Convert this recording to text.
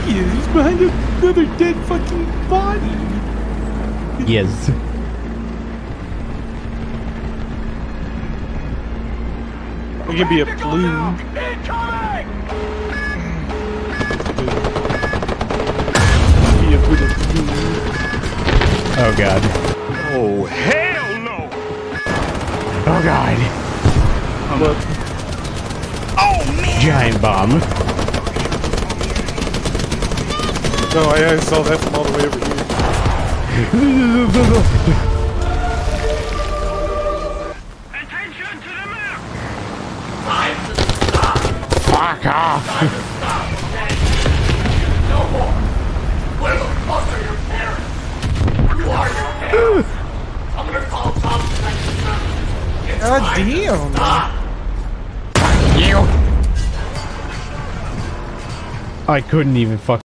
he is. He's behind another dead fucking body. Yes. It could be a balloon. Be a balloon. Oh god. Oh, hell no! Oh god. Look. Oh, man! Giant bomb. No, I saw that from all the way over here. Attention to the map! Fuck off. No more. Where the fuck are your parents? You are your parents. I'm gonna call Tom Texas Services. God damn. You. I couldn't even fuck.